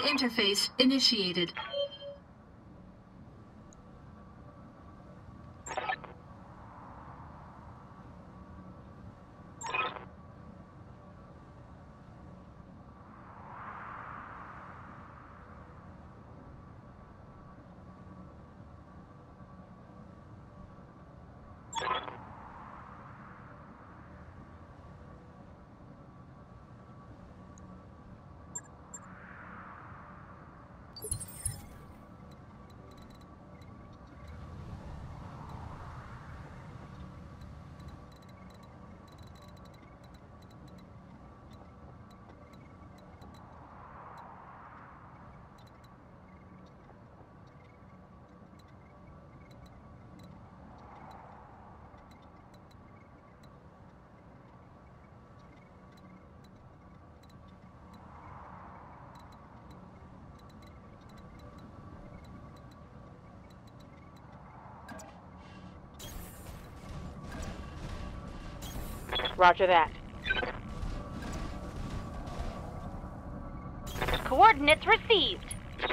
Interface initiated. Roger that. Coordinates received.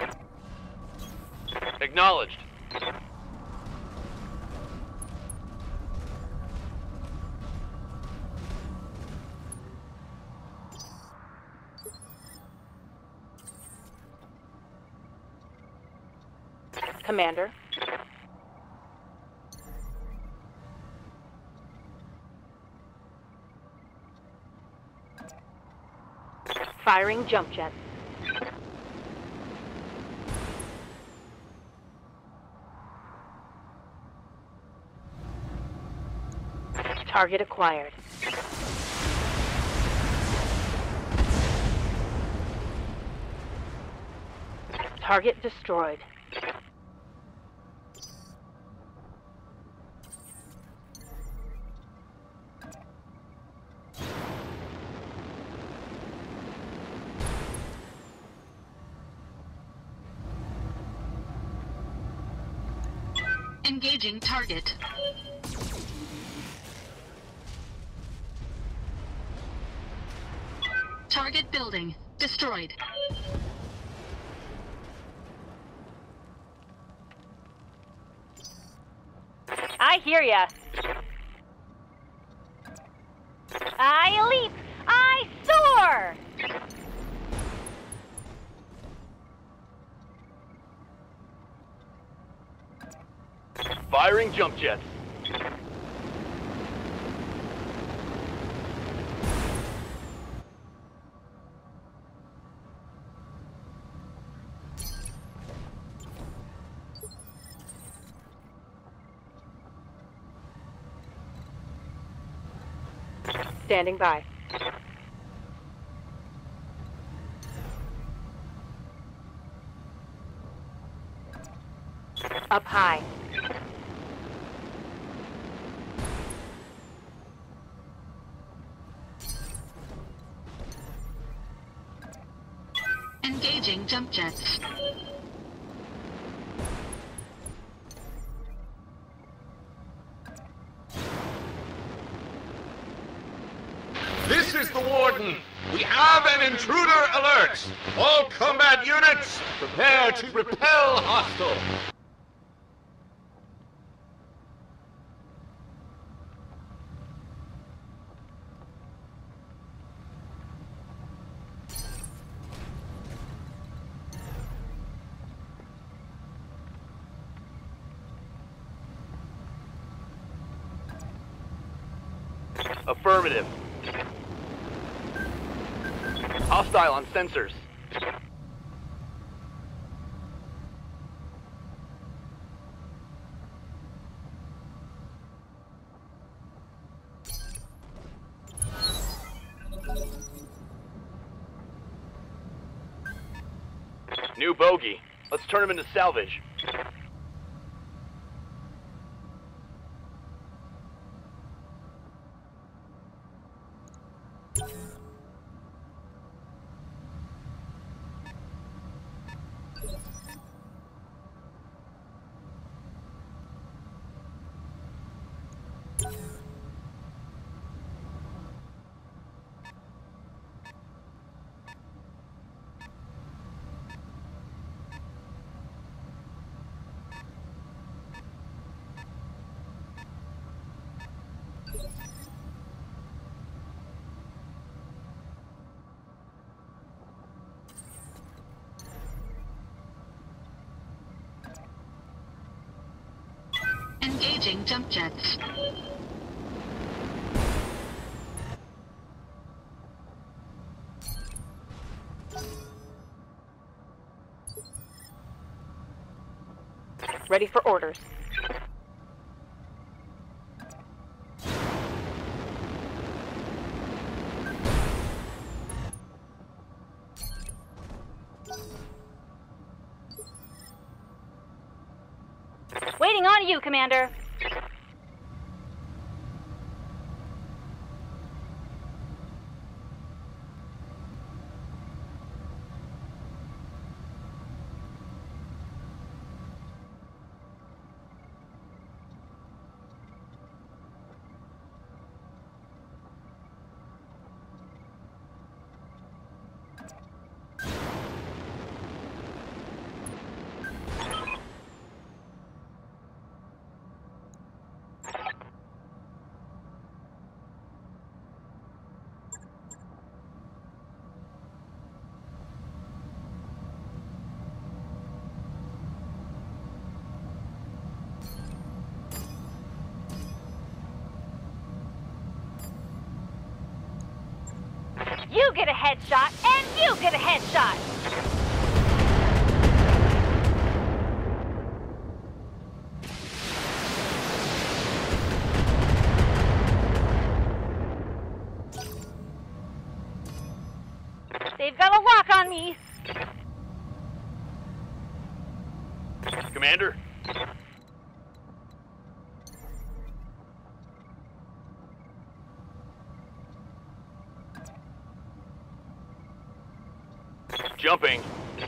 Acknowledged. Commander. Firing jump jets. Target acquired. Target destroyed. Engaging target. Target building destroyed. I hear ya. I leap. I soar. Firing jump jets. Standing by. Up high. Engaging jump jets. This is the Warden. We have an intruder alert. All combat units, prepare to repel hostile. Affirmative. Hostile on sensors. New bogey. Let's turn him into salvage. Engaging jump jets. Ready for orders. Waiting on you, Commander. You get a headshot, and you get a headshot! They've got a lock on me! Commander? Jumping.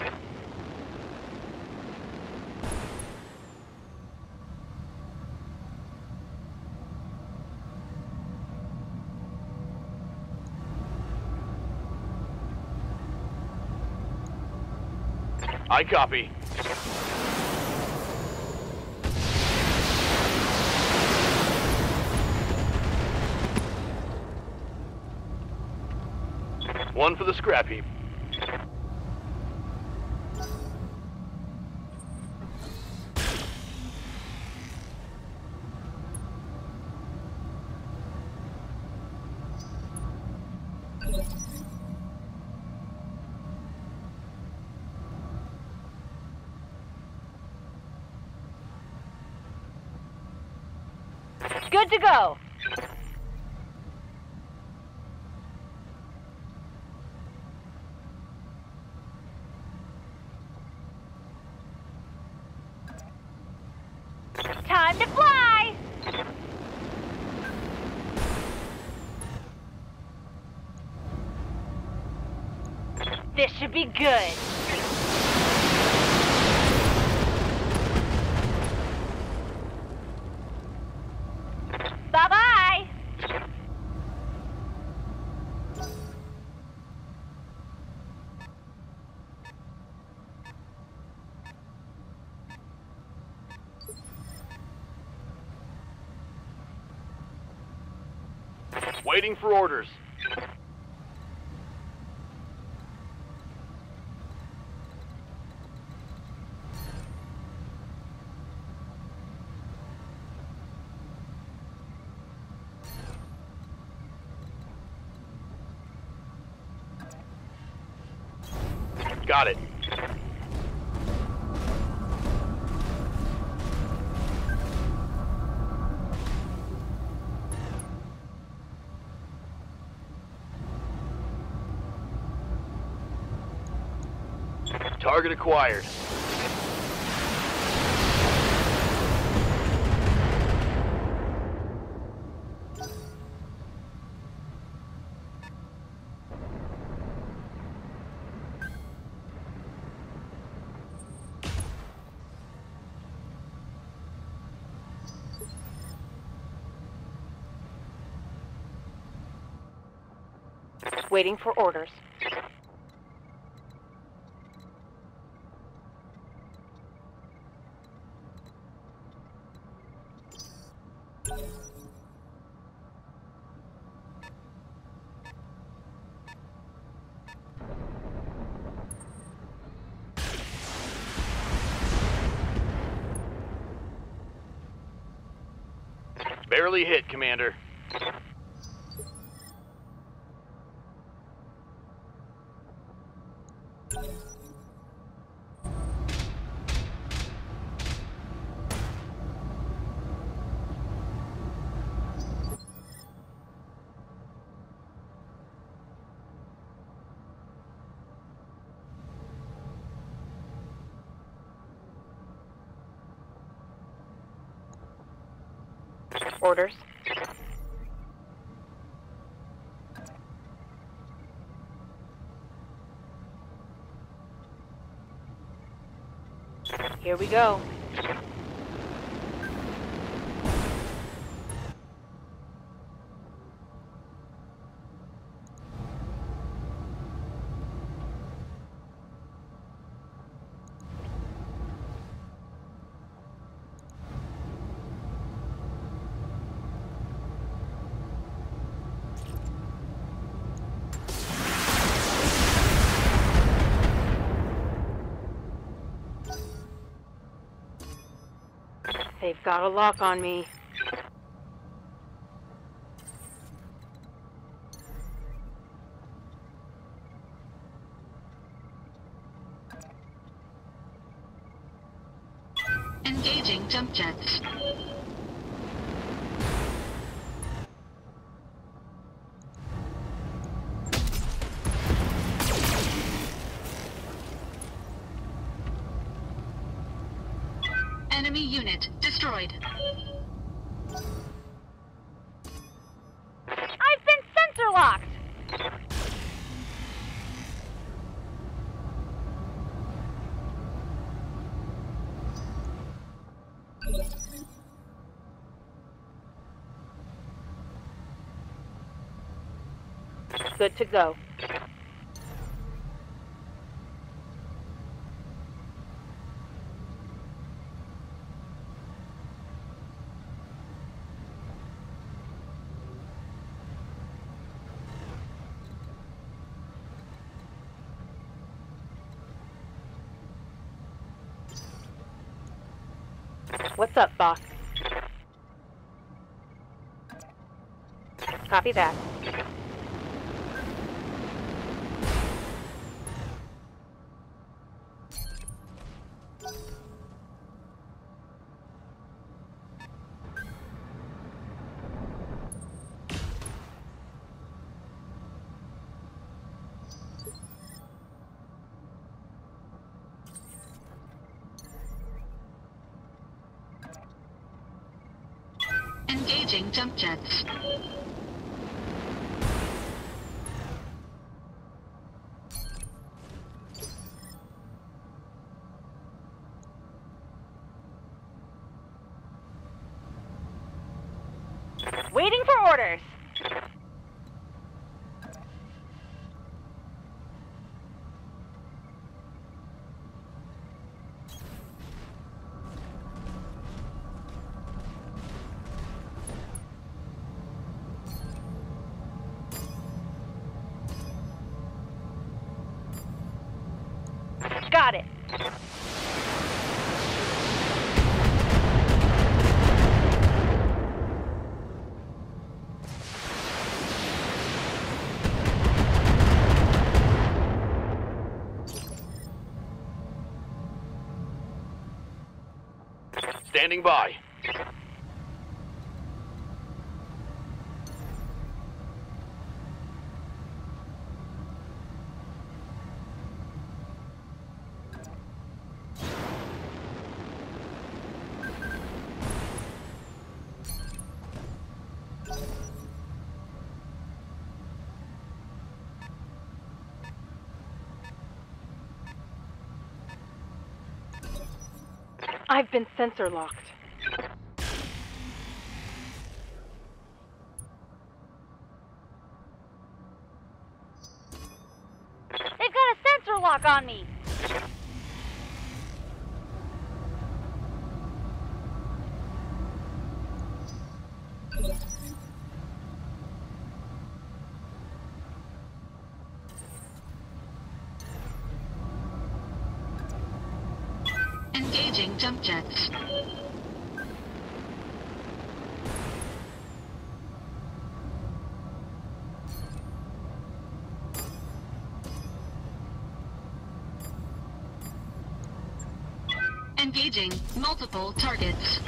I copy. One for the scrap heap. Good to go. Time to fly! This should be good. Bye-bye! Waiting for orders. Got it. Target acquired. Waiting for orders. Barely hit, Commander. Orders. Here we go. They've got a lock on me. Engaging jump jets. Enemy unit destroyed. I've been sensor locked! Good to go. What's up, boss? Copy that. Engaging jump jets. Waiting for orders. Got it. Standing by. I've been sensor locked. They've got a sensor lock on me. Engaging jump jets. Engaging multiple targets.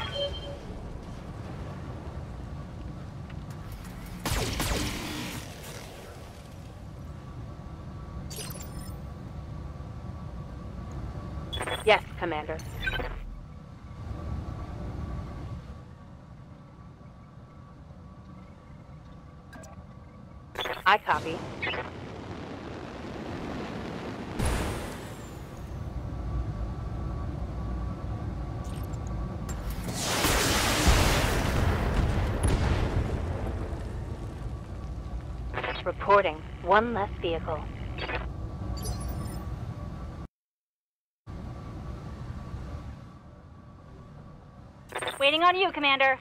Yes, Commander. I copy. Reporting. One less vehicle. Waiting on you, Commander.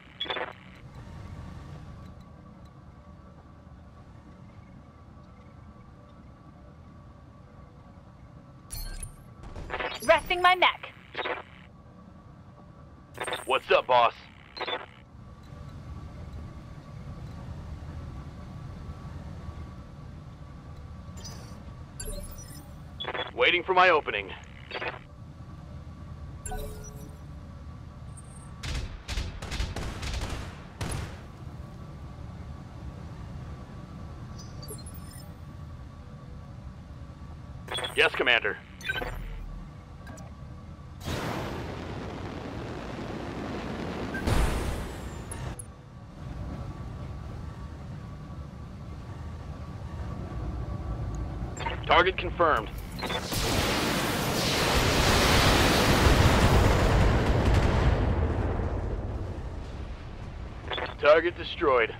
Resting my mech. What's up, boss? Waiting for my opening. Yes, Commander. Target confirmed. Target destroyed.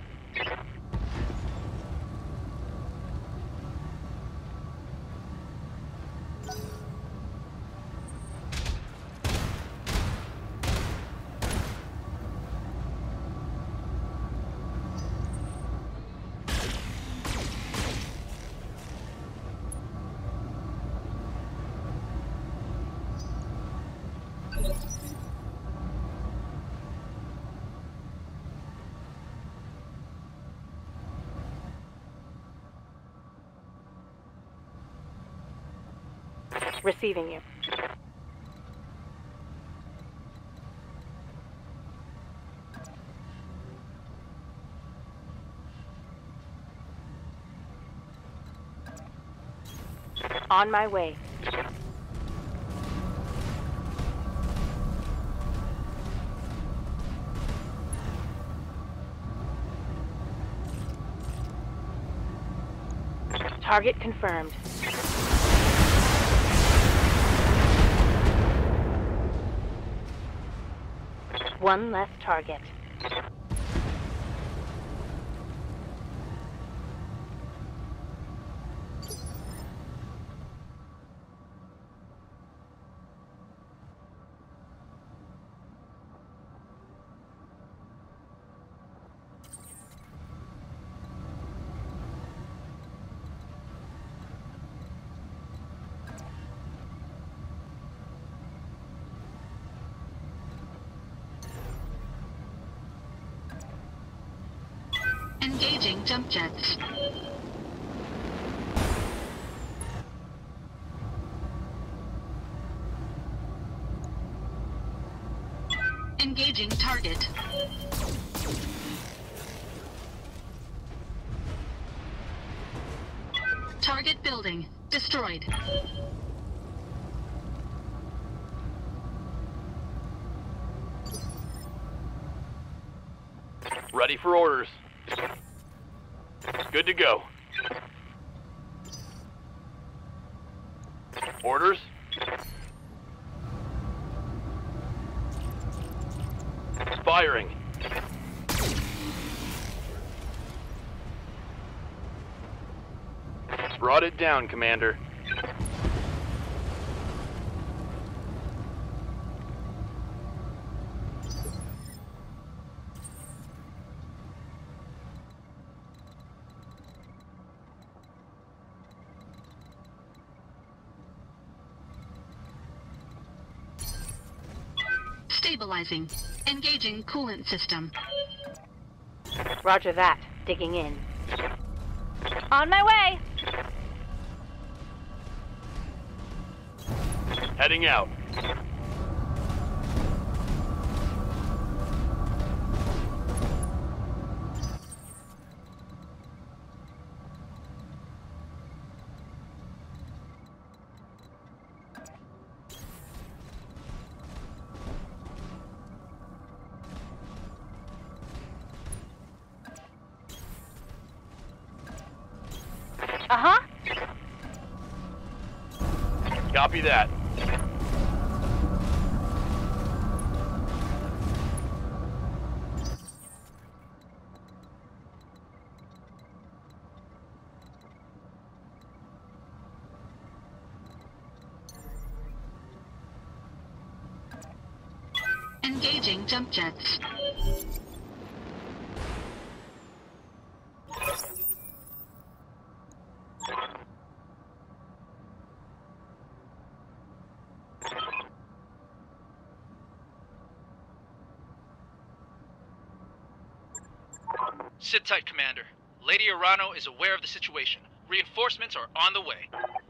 Receiving you. On my way. Target confirmed. One less target. Engaging jump jets. Engaging target. Target building destroyed. Ready for orders. Good to go. Orders? Firing. Brought it down, Commander. Stabilizing. Engaging coolant system. Roger that. Digging in. On my way! Heading out. Copy that. Engaging jump jets. Sit tight, Commander. Lady Arano is aware of the situation. Reinforcements are on the way.